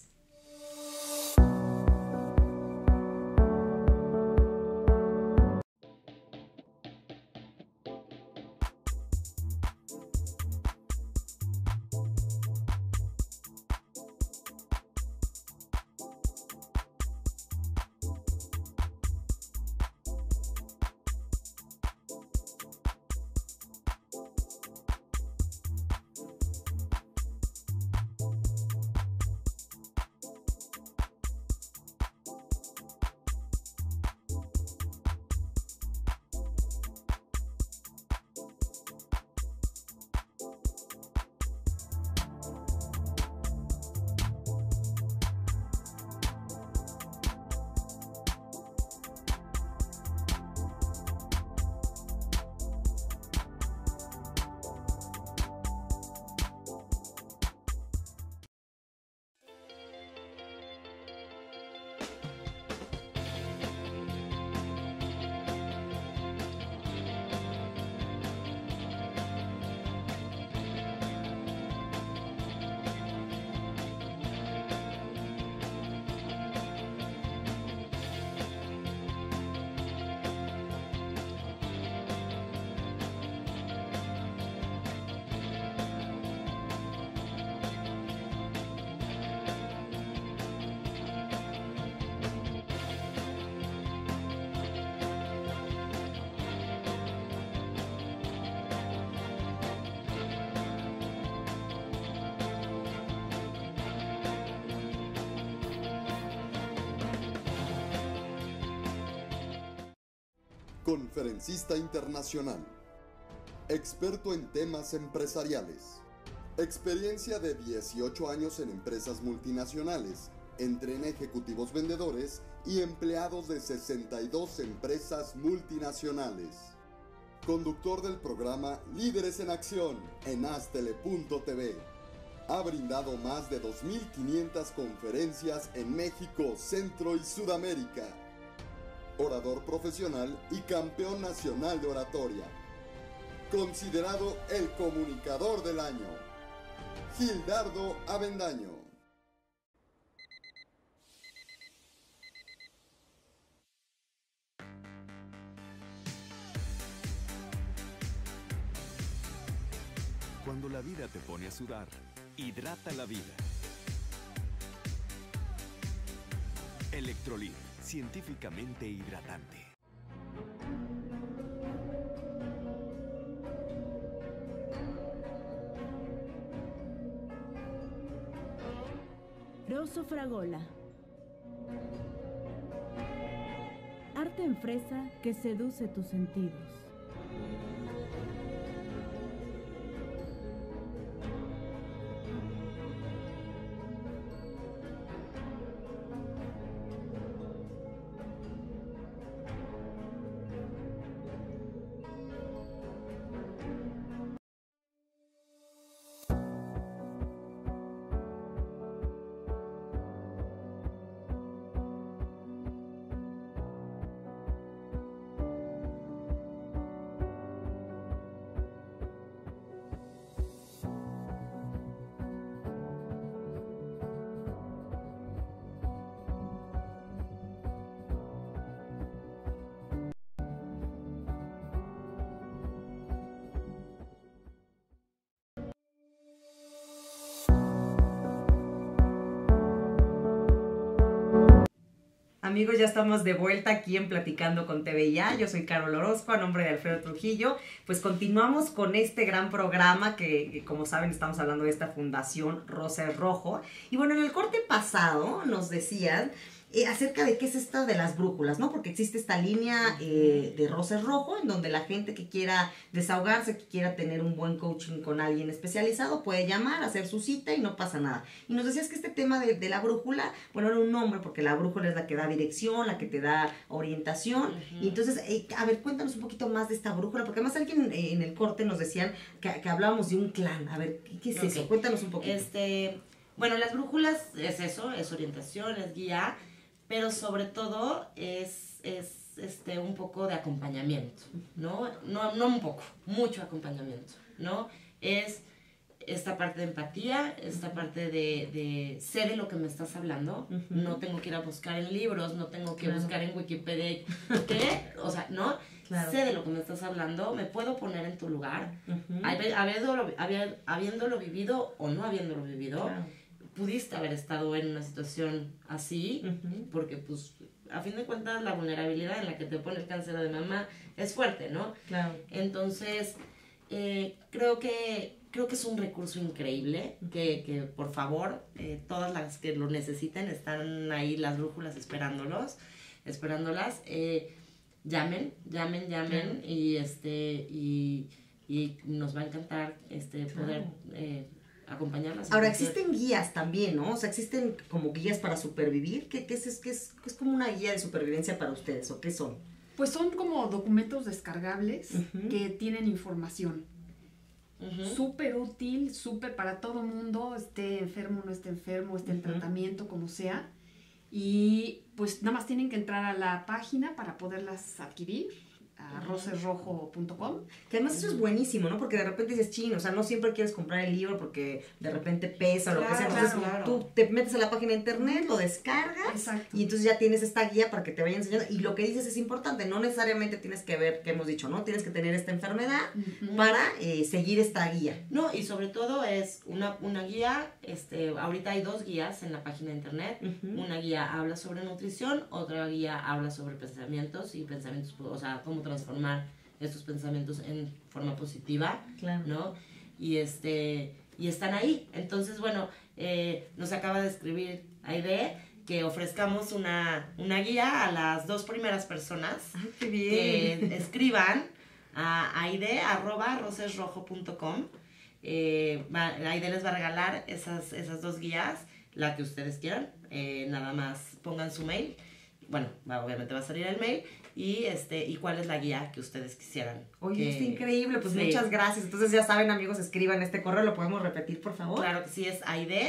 Conferencista internacional, experto en temas empresariales, experiencia de 18 años en empresas multinacionales, entre en ejecutivos vendedores y empleados de 62 empresas multinacionales. Conductor del programa Líderes en Acción en Astele.tv. Ha brindado más de 2.500 conferencias en México, Centro y Sudamérica. Orador profesional y campeón nacional de oratoria. Considerado el comunicador del año. Gildardo Avendaño. Cuando la vida te pone a sudar, hidrata la vida. Electrolit, científicamente hidratante. Rosso Fragola. Arte en fresa que seduce tus sentidos. Amigos, ya estamos de vuelta aquí en Platicando con TVIA. Yo soy Carol Orozco, a nombre de Alfredo Trujillo. Pues continuamos con este gran programa que como saben, estamos hablando de esta fundación Rosa es Rojo. Y bueno, en el corte pasado nos decían acerca de qué es esto de las brújulas, ¿no? Porque existe esta línea de Rosa es Rojo, en donde la gente que quiera desahogarse, que quiera tener un buen coaching con alguien especializado, puede llamar, hacer su cita y no pasa nada. Y nos decías que este tema de la brújula, bueno, era un nombre, porque la brújula es la que da dirección, la que te da orientación. Y entonces, a ver, cuéntanos un poquito más de esta brújula, porque además alguien en el corte nos decían que hablábamos de un clan. A ver, ¿qué es eso? Cuéntanos un poquito. Bueno, las brújulas es eso, es orientación, es guía, pero sobre todo es un poco de acompañamiento, ¿no? No un poco, mucho acompañamiento, ¿no? Es esta parte de empatía, esta parte de sé de lo que me estás hablando, no tengo que ir a buscar en libros, no tengo que buscar en Wikipedia, ¿qué? O sea, ¿no? Claro. Sé de lo que me estás hablando, me puedo poner en tu lugar, habiéndolo vivido o no habiéndolo vivido, claro. Pudiste haber estado en una situación así, porque pues a fin de cuentas la vulnerabilidad en la que te pone el cáncer de mama es fuerte, ¿no? Claro. Entonces, creo que es un recurso increíble, que por favor, todas las que lo necesiten, están ahí las brújulas esperándolas, llamen, y nos va a encantar poder acompañarlas. Ahora, existen guías también, ¿no? O sea, existen como guías para supervivir. ¿Qué es como una guía de supervivencia para ustedes? ¿O qué son? Pues son como documentos descargables que tienen información. Súper útil, súper para todo mundo, esté enfermo, no esté enfermo, esté en tratamiento, como sea. Y pues nada más tienen que entrar a la página para poderlas adquirir, a rosesrojo.com. Que además eso es buenísimo, ¿no? Porque de repente dices, chino, o sea, no siempre quieres comprar el libro porque de repente pesa o lo que sea. Entonces tú te metes a la página de internet, lo descargas y entonces ya tienes esta guía para que te vaya enseñando. Y lo que dices es importante, no necesariamente tienes que ver, que hemos dicho, ¿no? Tienes que tener esta enfermedad para seguir esta guía. No, y sobre todo es una guía, ahorita hay 2 guías en la página de internet. Una guía habla sobre nutrición, otra guía habla sobre pensamientos, o sea, cómo transformar estos pensamientos en forma positiva, claro. ¿No? Y están ahí. Entonces, bueno, nos acaba de escribir Aide que ofrezcamos una guía a las 2 primeras personas. ¡Ay, qué bien! Que escriban a aide@rosesrojo.com. Aide les va a regalar esas 2 guías, la que ustedes quieran. Nada más pongan su mail. Bueno, obviamente va a salir el mail. Y cuál es la guía que ustedes quisieran. Oye, está increíble, pues muchas gracias. Entonces ya saben, amigos, escriban este correo, ¿lo podemos repetir, por favor? Claro que sí, es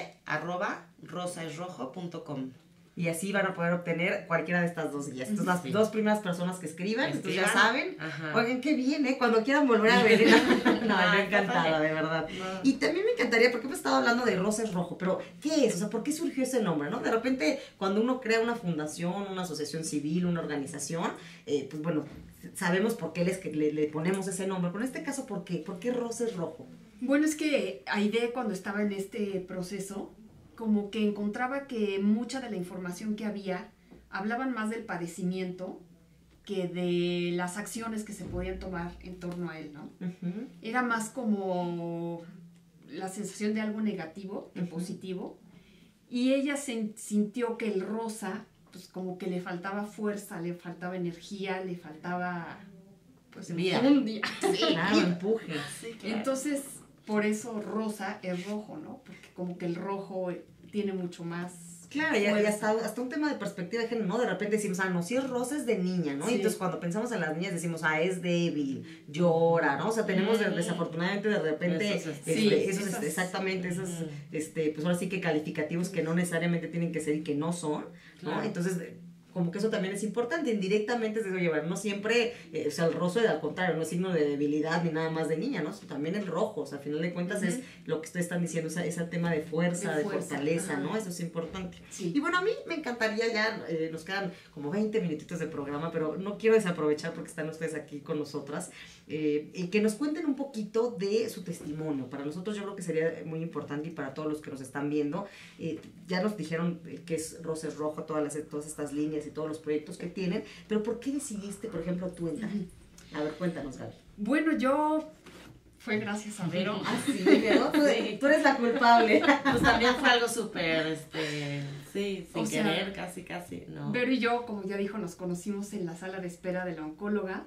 aide@rosesrojo.com. Y así van a poder obtener cualquiera de estas 2 guías. Entonces las 2 primeras personas que escriban, entonces ya saben. Oigan, qué bien, cuando quieran volver a venir. No, yo encantada, de verdad. No. Y también me encantaría, porque hemos estado hablando de Roses Rojo, pero ¿qué es? O sea, ¿por qué surgió ese nombre, no? De repente, cuando uno crea una fundación, una asociación civil, una organización, pues bueno, sabemos por qué le ponemos ese nombre. Pero en este caso, ¿por qué? ¿Por qué Roses Rojo? Bueno, es que Aide, cuando estaba en este proceso, como que encontraba que mucha de la información que había hablaban más del padecimiento que de las acciones que se podían tomar en torno a él, ¿no? Era más como la sensación de algo negativo que positivo, y ella sintió que el rosa, pues como que le faltaba fuerza, le faltaba energía, le faltaba pues vida. Sí, claro, empuje. Sí, claro. Entonces, por eso rosa es rojo, ¿no? Porque como que el rojo tiene mucho más. Claro, y hasta un tema de perspectiva de género, ¿no? De repente decimos, no, si es rosa es de niña, ¿no? Sí. Y entonces cuando pensamos en las niñas decimos, es débil, llora, ¿no? O sea, tenemos desafortunadamente de repente exactamente esos, pues ahora sí que calificativos que no necesariamente tienen que ser y que no son, ¿no? Claro. Entonces, como que eso también es importante, indirectamente es de, oye, no siempre, o sea, el rosa al contrario, no es signo de debilidad ni nada más de niña, ¿no? También el rojo, o sea, al final de cuentas es lo que ustedes están diciendo, ese tema de fuerza, de fortaleza, ¿no? Eso es importante. Sí. Y bueno, a mí me encantaría ya, nos quedan como 20 minutitos de programa, pero no quiero desaprovechar porque están ustedes aquí con nosotras, que nos cuenten un poquito de su testimonio. Para nosotros yo creo que sería muy importante y para todos los que nos están viendo, ya nos dijeron que es Roses Rojo, todas estas líneas y todos los proyectos que tienen, pero ¿por qué decidiste, por ejemplo, tú entrar? A ver, cuéntanos, Gaby. Bueno, fue gracias a Vero. Sí, Vero, tú eres la culpable. Pues también fue algo súper, sin querer, casi, no. Vero y yo, como ya dijo, nos conocimos en la sala de espera de la oncóloga,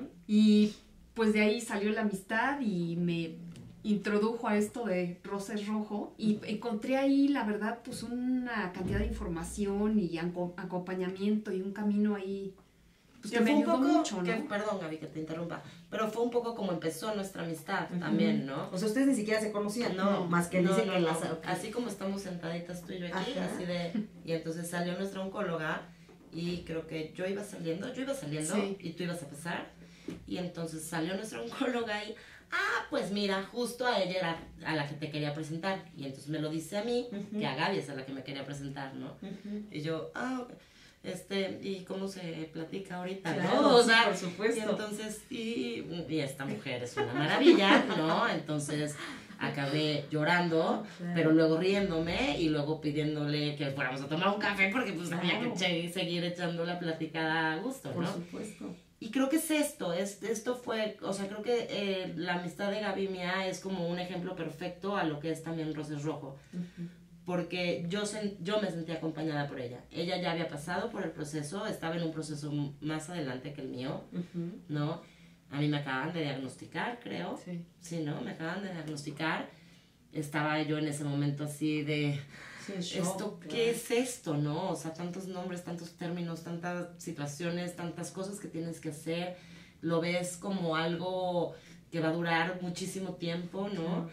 y pues de ahí salió la amistad y me introdujo a esto de Roses Rojo, y encontré ahí, la verdad, pues una cantidad de información y acompañamiento y un camino ahí, pues que me ayudó mucho, ¿no? Perdón, Gaby, que te interrumpa, pero fue un poco como empezó nuestra amistad también, ¿no? O sea, ustedes ni siquiera se conocían, ¿no? Más que dicen que así como estamos sentaditas tú y yo aquí, así de, y entonces salió nuestra oncóloga y creo que yo iba saliendo Sí. y tú ibas a pasar, y entonces salió nuestra oncóloga y, pues mira, justo a ella era a la que te quería presentar, y entonces me lo dice a mí, que a Gaby es a la que me quería presentar, ¿no? Y yo, ok. ¿Y cómo se platica ahorita, Claro, no? O sí, sea, por supuesto. y entonces, y esta mujer es una maravilla, ¿no? Entonces acabé llorando, Claro. pero luego riéndome y luego pidiéndole que fuéramos a tomar un café porque pues había Claro. que seguir echando la platicada a gusto, Por ¿no? supuesto. Y creo que es esto fue, o sea, creo que la amistad de Gaby y mía es como un ejemplo perfecto a lo que es también Roses Rojo, porque yo me sentí acompañada por ella. Ella ya había pasado por el proceso, estaba en un proceso más adelante que el mío, ¿no? A mí me acaban de diagnosticar, creo. Sí, ¿no? Me acaban de diagnosticar. Estaba yo en ese momento así de, Sí, shock, ¿esto claro. qué es esto, no? O sea, tantos nombres, tantos términos, tantas situaciones, tantas cosas que tienes que hacer. Lo ves como algo que va a durar muchísimo tiempo, ¿no?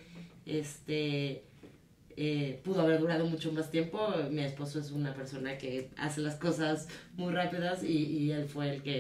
Pudo haber durado mucho más tiempo. Mi esposo es una persona que hace las cosas muy rápidas y él fue el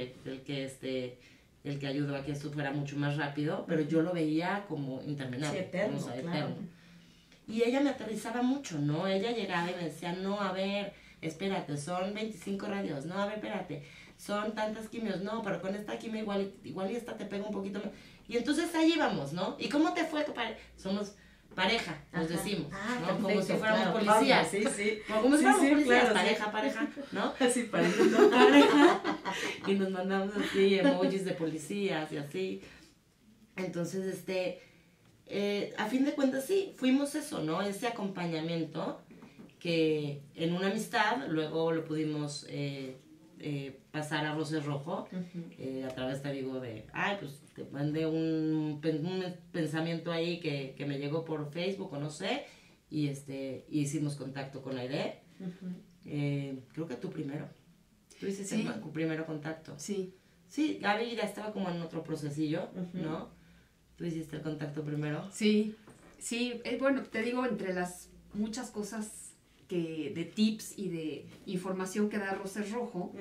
que ayudó a que esto fuera mucho más rápido, pero yo lo veía como interminable. Sí, eterno, o sea, claro. eterno. Y ella me aterrizaba mucho, ¿no? Ella llegaba y me decía, no, a ver, espérate, son 25 radios, no, a ver, espérate, son tantas quimios, no, pero con esta quimio igual y esta te pega un poquito más. Y entonces ahí vamos, ¿no? ¿Y cómo te fue? Somos pareja, nos decimos, ¿no? Perfecto, como si fuéramos claro, policías. Sí, sí. Como si fuéramos policías, claro, pareja, ¿no? Sí, pareja. Pareja. Y nos mandamos así emojis de policías y así. Entonces, a fin de cuentas sí, fuimos eso, ¿no? Ese acompañamiento que en una amistad luego lo pudimos pasar a Roses Rojo, a través, te digo, pues te mandé un pensamiento ahí que me llegó por Facebook o no sé, y hicimos contacto con Aide. Creo que tú primero. Tú hiciste el primero contacto. Sí. Sí, Gaby ya estaba como en otro procesillo, ¿no? Tú hiciste el contacto primero. Sí, bueno, te digo, entre las muchas cosas de tips y de información que da Roses Rojo,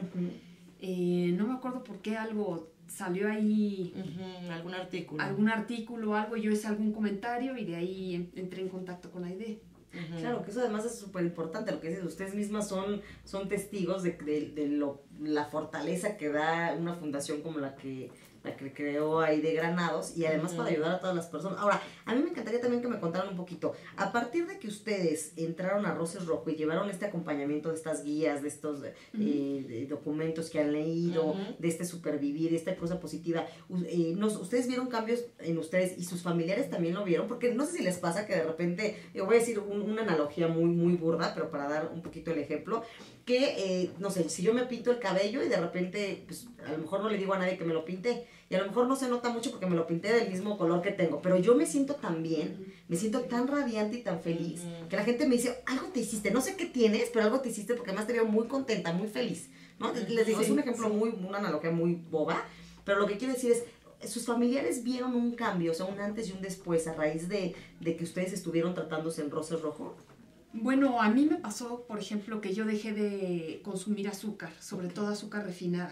no me acuerdo por qué algo salió ahí, algún artículo o algo, yo hice algún comentario y de ahí entré en contacto con Aide. Claro, que eso además es súper importante, lo que dices, ustedes mismas son testigos de la fortaleza que da una fundación como la que creó Aide Granados, y además para ayudar a todas las personas. Ahora, a mí me encantaría también que me contaran un poquito, a partir de que ustedes entraron a Roses Rojo y llevaron este acompañamiento de estas guías, de estos de documentos que han leído, de este supervivir, de esta cosa positiva, ustedes vieron cambios en ustedes y sus familiares también lo vieron, porque no sé si les pasa que de repente, yo voy a decir una analogía muy, muy burda, pero para dar un poquito el ejemplo, que, no sé, si yo me pinto el cabello y de repente, pues a lo mejor no le digo a nadie que me lo pinté, y a lo mejor no se nota mucho porque me lo pinté del mismo color que tengo, pero yo me siento tan bien, me siento tan radiante y tan feliz, que la gente me dice, algo te hiciste, no sé qué tienes, pero algo te hiciste porque además te veo muy contenta, muy feliz, ¿no? Les digo, es un ejemplo una analogía muy boba, pero lo que quiero decir es, sus familiares vieron un cambio, o sea, un antes y un después a raíz de que ustedes estuvieron tratándose en Roses Rojo. Bueno, a mí me pasó, por ejemplo, que yo dejé de consumir azúcar, sobre todo azúcar refinada.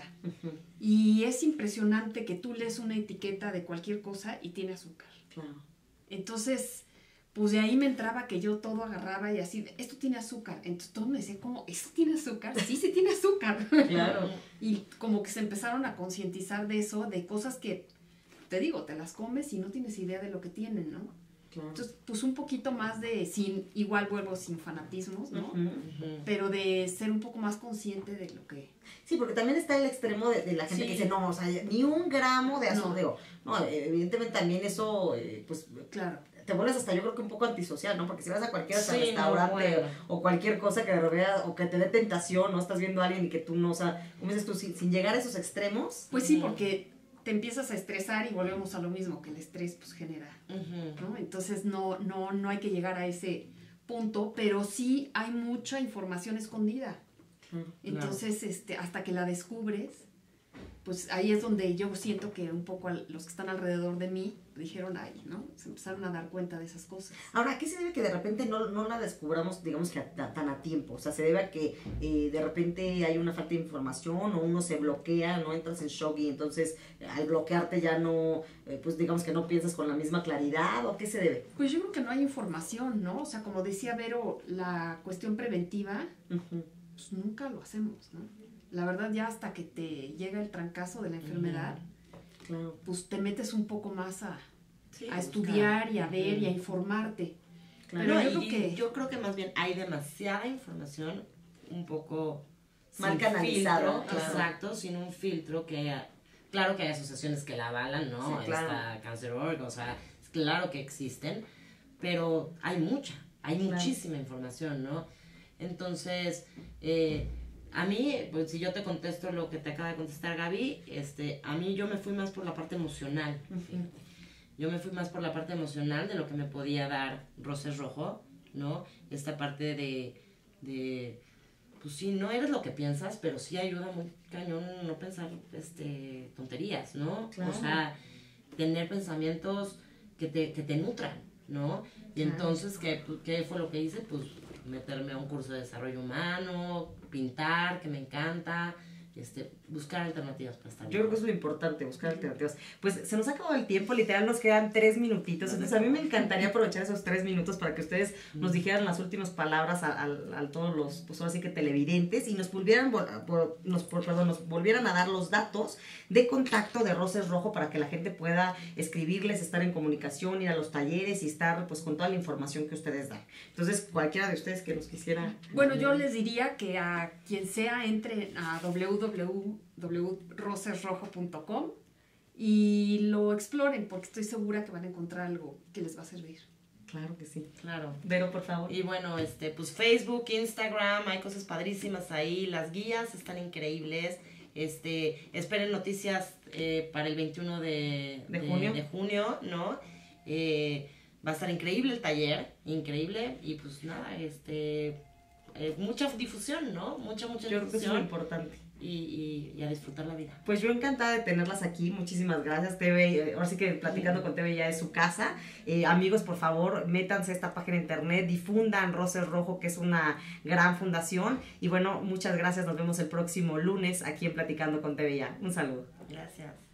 Y es impresionante que tú lees una etiqueta de cualquier cosa y tiene azúcar. Claro. Entonces, pues de ahí me entraba que yo todo agarraba y así, esto tiene azúcar. Entonces todos me decían, ¿cómo? ¿Eso tiene azúcar? Sí, sí tiene azúcar. Claro. Y como que se empezaron a concientizar de eso, de cosas que, te digo, te las comes y no tienes idea de lo que tienen, ¿no? Claro. Entonces, pues un poquito más igual vuelvo sin fanatismos, ¿no? Pero de ser un poco más consciente de lo que... Sí, porque también está el extremo de la gente que dice, no, o sea, ni un gramo de azúcar. No, evidentemente también eso, pues, claro, te vuelves hasta yo creo que un poco antisocial, ¿no? Porque si vas a cualquier restaurante o cualquier cosa que de veas, o que te dé tentación, ¿no? Estás viendo a alguien y que tú no, o sea, como dices tú, sin llegar a esos extremos. Pues sí, porque te empiezas a estresar y volvemos a lo mismo, que el estrés pues genera, ¿no? Entonces no hay que llegar a ese punto, pero sí hay mucha información escondida. Entonces, hasta que la descubres, pues ahí es donde yo siento que un poco los que están alrededor de mí dijeron, ay, ¿no? Se empezaron a dar cuenta de esas cosas. Ahora, ¿a qué se debe que de repente no la descubramos, digamos que tan a tiempo? O sea, ¿se debe a que de repente hay una falta de información o uno se bloquea, no entras en shock y entonces al bloquearte ya no, pues digamos que no piensas con la misma claridad? ¿O a qué se debe? Pues yo creo que no hay información, ¿no? O sea, como decía Vero, la cuestión preventiva, pues nunca lo hacemos, ¿no? La verdad, ya hasta que te llega el trancazo de la enfermedad, claro, pues te metes un poco más a buscar, estudiar y a ver y a informarte. claro. Pero Yo creo que más bien hay demasiada información, un poco mal sin canalizado, filtro, claro. exacto, sin un filtro claro que hay asociaciones que la avalan, ¿no? Sí, claro. Está Cancer.org, o sea, claro que existen, pero hay muchísima información, ¿no? Entonces, a mí, pues si yo te contesto lo que te acaba de contestar Gaby, a mí yo me fui más por la parte emocional. Yo me fui más por la parte emocional de lo que me podía dar Roses Rojo, ¿no? Esta parte de pues sí, no eres lo que piensas, pero sí ayuda muy cañón no pensar tonterías, ¿no? Claro. O sea, tener pensamientos que te nutran, ¿no? Y Claro. entonces, ¿qué fue lo que hice? Pues meterme a un curso de desarrollo humano, pintar, que me encanta, buscar alternativas para estar Yo creo que es lo importante, buscar alternativas. Pues se nos ha acabado el tiempo, literal nos quedan 3 minutitos, entonces a mí me encantaría aprovechar esos 3 minutos para que ustedes nos dijeran las últimas palabras a todos los, pues ahora sí que televidentes, y nos volvieran, nos volvieran a dar los datos de contacto de Roses Rojo para que la gente pueda escribirles, estar en comunicación, ir a los talleres y estar pues con toda la información que ustedes dan. Entonces, cualquiera de ustedes que nos quisiera... Bueno, yo les diría que a quien sea entre a www.rosesrojo.com y lo exploren, porque estoy segura que van a encontrar algo que les va a servir. Claro que sí. Claro. Vero, por favor. Y bueno, pues Facebook, Instagram, hay cosas padrísimas ahí, las guías están increíbles. Esperen noticias para el 21 de junio, ¿no? Va a estar increíble el taller, increíble, y pues nada, mucha difusión, ¿no? Mucha Yo creo que eso es lo difusión. importante. Y a disfrutar la vida. Pues yo encantada de tenerlas aquí, muchísimas gracias. TV, ahora sí que platicando con TV ya es su casa. Amigos, por favor, métanse a esta página de internet, difundan Roses Rojo, que es una gran fundación. Y bueno, muchas gracias, nos vemos el próximo lunes aquí en Platicando con TV ya. Un saludo. Gracias.